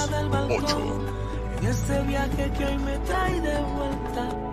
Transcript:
8. En ese viaje que hoy me trae de vuelta.